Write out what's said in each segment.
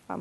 Πάμε.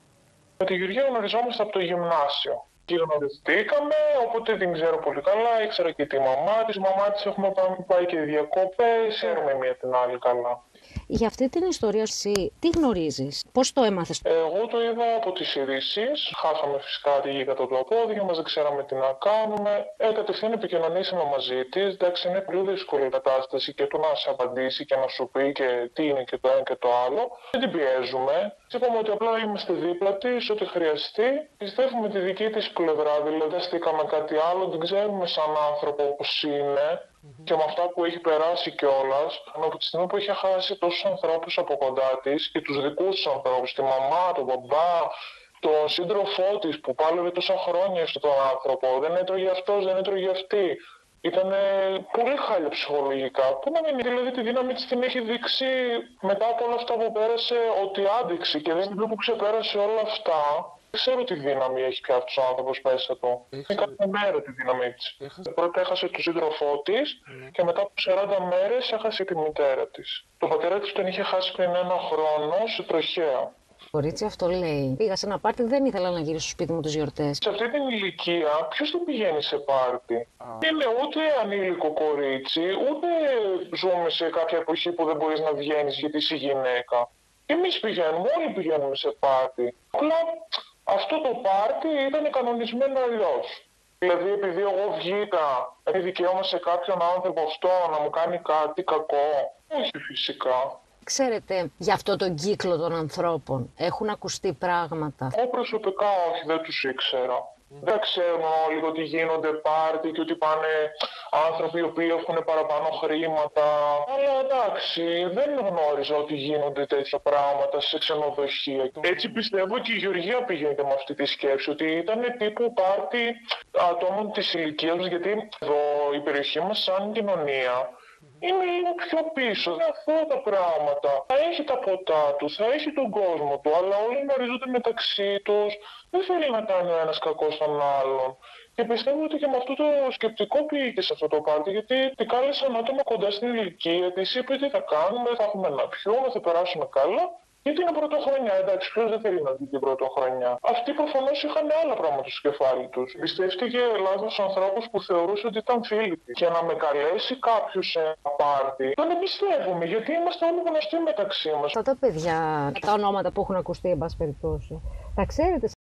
Με τη Γεωργία γνωριζόμαστε από το γυμνάσιο. Και γνωριστήκαμε, οπότε την ξέρω πολύ καλά. Ήξερα και τη μαμά της. Μαμά της έχουμε πάει και διακοπές. Ξέρουμε μία την άλλη καλά. Για αυτή την ιστορία εσύ τι γνωρίζεις, πώς το έμαθες? Εγώ το είδα από τις ειδήσεις. Χάσαμε φυσικά τη γη κατά το πόδι μας, δεν ξέραμε τι να κάνουμε. Κατευθείαν επικοινωνήσαμε μαζί της. Εντάξει, είναι πολύ δύσκολη η κατάσταση και το να σε απαντήσει και να σου πει και τι είναι και το ένα και το άλλο. Δεν την πιέζουμε. Της είπαμε ότι απλά είμαστε δίπλα της, ό,τι χρειαστεί. Πιστεύουμε τη δική της πλευρά, δηλαδή δεν στήκαμε κάτι άλλο. Την ξέρουμε σαν άνθρωπο όπως είναι. Και με αυτά που έχει περάσει κιόλας, από τη στιγμή που είχε χάσει τόσους ανθρώπους από κοντά της και τους δικούς της ανθρώπους, τη μαμά, τον μπαμπά, τον σύντροφό της που πάλευε τόσα χρόνια στον άνθρωπο, δεν έτρωγε αυτός, δεν έτρωγε αυτή. Ήταν πολύ χάλια ψυχολογικά. Πού να μην, δηλαδή τη δύναμη της την έχει δείξει μετά από όλα αυτά που πέρασε, ότι άντεξε και δεν που ξεπέρασε όλα αυτά. Δεν ξέρω τι δύναμη έχει πια αυτός ο άνθρωπος μέσα του. Είναι κάθε μέρα τη δύναμή της. Πρώτα έχασε τον σύντροφό της και μετά από 40 μέρες έχασε τη μητέρα της. Το πατέρα της τον είχε χάσει πριν 1 χρόνο σε τροχαία. Το κορίτσι αυτό λέει: πήγα σε ένα πάρτι, δεν ήθελα να γυρίσω στο σπίτι μου τις γιορτές. Σε αυτή την ηλικία, ποιος δεν πηγαίνει σε πάρτι? Είναι ούτε ανήλικο κορίτσι, ούτε ζούμε σε κάποια εποχή που δεν μπορείς να βγαίνεις γιατί είσαι γυναίκα. Εμείς πηγαίνουμε, όλοι πηγαίνουμε σε πάρτι. Απλά αυτό το πάρτι ήταν κανονισμένο αλλιώς. Δηλαδή, επειδή εγώ βγήκα, έχει δικαίωμα σε κάποιον άνθρωπο αυτό να μου κάνει κάτι κακό? Όχι, φυσικά. Ξέρετε, για αυτό τον κύκλο των ανθρώπων έχουν ακουστεί πράγματα? Εγώ προσωπικά όχι, δεν τους ήξερα. Δεν ξέρουν όλοι ότι γίνονται πάρτι και ότι πάνε άνθρωποι οι οποίοι έχουν παραπάνω χρήματα. Αλλά εντάξει, δεν γνώριζα ότι γίνονται τέτοια πράγματα σε ξενοδοχεία. Έτσι πιστεύω και η Γεωργία πηγαίνει με αυτή τη σκέψη, ότι ήταν τύπου πάρτι ατόμων της ηλικίας, γιατί εδώ η περιοχή μας σαν κοινωνία είναι λίγο πιο πίσω, δεν αυτά τα πράγματα. Θα έχει τα ποτά του, θα έχει τον κόσμο του, αλλά όλοι γνωρίζονται μεταξύ τους. Δεν θέλει να κάνει ο ένας κακό στον άλλον. Και πιστεύω ότι και με αυτό το σκεπτικό πήγε σε αυτό το πάρτι, γιατί την κάλεσαν άτομα κοντά στην ηλικία της, είπε τι θα κάνουμε, θα έχουμε να πιούμε, θα περάσουμε καλά. Γιατί είναι πρωτοχρονιά, εντάξει, ποιος δεν θέλει να δει την πρωτοχρονιά. Αυτοί προφανώς είχαν άλλα πράγματα στο κεφάλι τους. Πιστεύτηκε λάθος ανθρώπους που θεωρούσε ότι ήταν φίλοι της. Και να με καλέσει κάποιος σε ένα πάρτι, τον εμπιστεύομαι, γιατί είμαστε όλοι γνωστοί μεταξύ μας. Αυτά τα παιδιά, τα ονόματα που έχουν ακουστεί, εν πάση περιπτώσει, τα ξέρετε?